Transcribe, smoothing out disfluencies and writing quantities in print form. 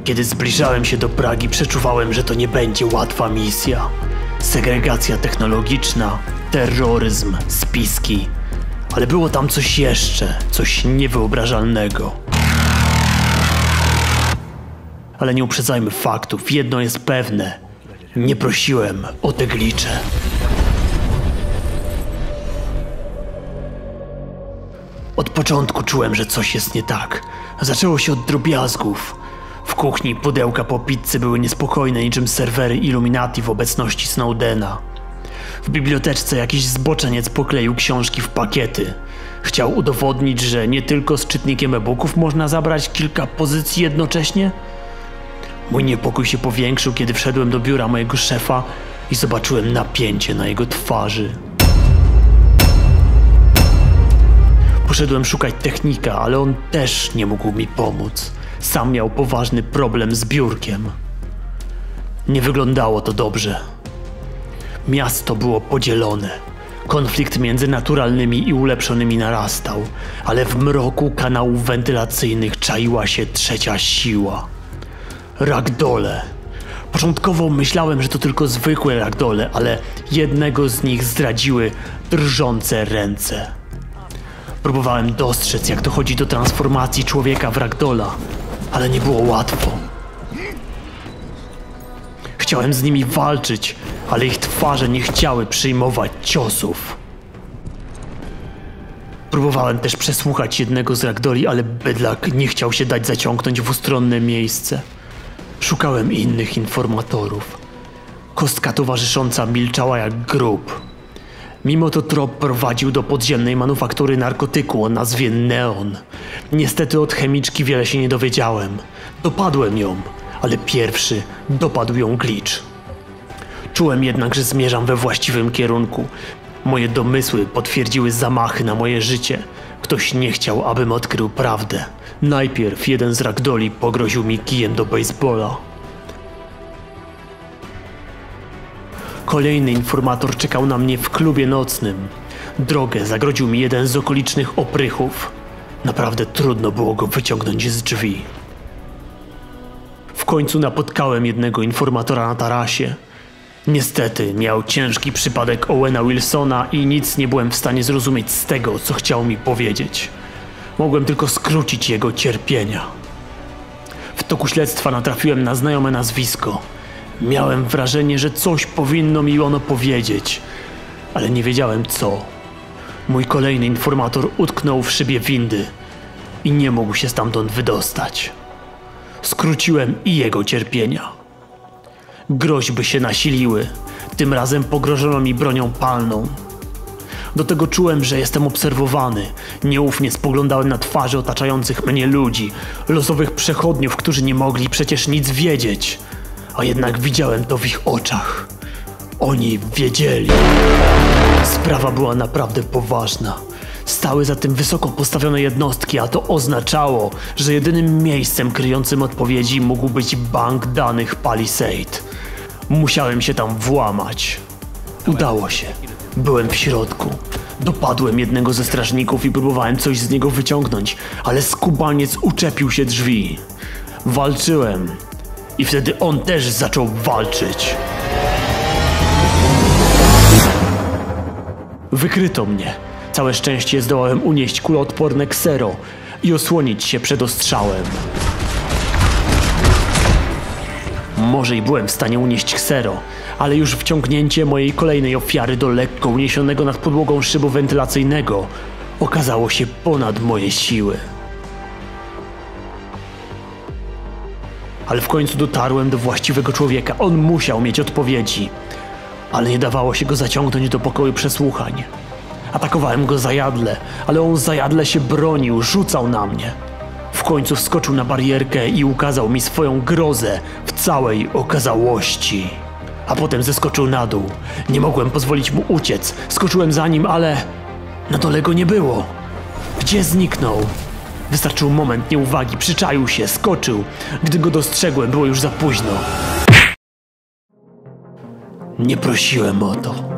Kiedy zbliżałem się do Pragi, przeczuwałem, że to nie będzie łatwa misja. Segregacja technologiczna, terroryzm, spiski. Ale było tam coś jeszcze, coś niewyobrażalnego. Ale nie uprzedzajmy faktów, jedno jest pewne. Nie prosiłem o te glicze. Od początku czułem, że coś jest nie tak. Zaczęło się od drobiazgów. W kuchni pudełka po pizzy były niespokojne niczym serwery Illuminati w obecności Snowdena. W biblioteczce jakiś zboczeniec pokleił książki w pakiety. Chciał udowodnić, że nie tylko z czytnikiem e-booków można zabrać kilka pozycji jednocześnie. Mój niepokój się powiększył, kiedy wszedłem do biura mojego szefa i zobaczyłem napięcie na jego twarzy. Poszedłem szukać technika, ale on też nie mógł mi pomóc. Sam miał poważny problem z biurkiem. Nie wyglądało to dobrze. Miasto było podzielone. Konflikt między naturalnymi i ulepszonymi narastał, ale w mroku kanałów wentylacyjnych czaiła się trzecia siła. Ragdolle. Początkowo myślałem, że to tylko zwykłe ragdolle, ale jednego z nich zdradziły drżące ręce. Próbowałem dostrzec, jak dochodzi do transformacji człowieka w ragdolla, ale nie było łatwo. Chciałem z nimi walczyć, ale ich twarze nie chciały przyjmować ciosów. Próbowałem też przesłuchać jednego z ragdoli, ale bydlak nie chciał się dać zaciągnąć w ustronne miejsce. Szukałem innych informatorów. Kostka towarzysząca milczała jak grób. Mimo to trop prowadził do podziemnej manufaktury narkotyku o nazwie Neon. Niestety od chemiczki wiele się nie dowiedziałem. Dopadłem ją, ale pierwszy dopadł ją glitch. Czułem jednak, że zmierzam we właściwym kierunku. Moje domysły potwierdziły zamachy na moje życie. Ktoś nie chciał, abym odkrył prawdę. Najpierw jeden z ragdoli pogroził mi kijem do baseballa. Kolejny informator czekał na mnie w klubie nocnym. Drogę zagrodził mi jeden z okolicznych oprychów. Naprawdę trudno było go wyciągnąć z drzwi. W końcu napotkałem jednego informatora na tarasie. Niestety miał ciężki przypadek Owena Wilsona i nic nie byłem w stanie zrozumieć z tego, co chciał mi powiedzieć. Mogłem tylko skrócić jego cierpienia. W toku śledztwa natrafiłem na znajome nazwisko. Miałem wrażenie, że coś powinno mi ono powiedzieć, ale nie wiedziałem co. Mój kolejny informator utknął w szybie windy i nie mógł się stamtąd wydostać. Skróciłem i jego cierpienia. Groźby się nasiliły. Tym razem pogrożono mi bronią palną. Do tego czułem, że jestem obserwowany. Nieufnie spoglądałem na twarze otaczających mnie ludzi, losowych przechodniów, którzy nie mogli przecież nic wiedzieć. A jednak widziałem to w ich oczach. Oni wiedzieli. Sprawa była naprawdę poważna. Stały za tym wysoko postawione jednostki, a to oznaczało, że jedynym miejscem kryjącym odpowiedzi mógł być bank danych Palisade. Musiałem się tam włamać. Udało się. Byłem w środku. Dopadłem jednego ze strażników i próbowałem coś z niego wyciągnąć, ale skubaniec uczepił się drzwi. Walczyłem. I wtedy on też zaczął walczyć. Wykryto mnie. Całe szczęście zdołałem unieść kuloodporne ksero i osłonić się przed ostrzałem. Może i byłem w stanie unieść ksero, ale już wciągnięcie mojej kolejnej ofiary do lekko uniesionego nad podłogą szybu wentylacyjnego okazało się ponad moje siły. Ale w końcu dotarłem do właściwego człowieka. On musiał mieć odpowiedzi, ale nie dawało się go zaciągnąć do pokoju przesłuchań. Atakowałem go zajadle, ale on zajadle się bronił, rzucał na mnie. W końcu wskoczył na barierkę i ukazał mi swoją grozę w całej okazałości. A potem zeskoczył na dół. Nie mogłem pozwolić mu uciec. Skoczyłem za nim, ale na dole go nie było. Gdzie zniknął? Wystarczył moment nieuwagi, przyczaił się, skoczył. Gdy go dostrzegłem, było już za późno. Nie prosiłem o to.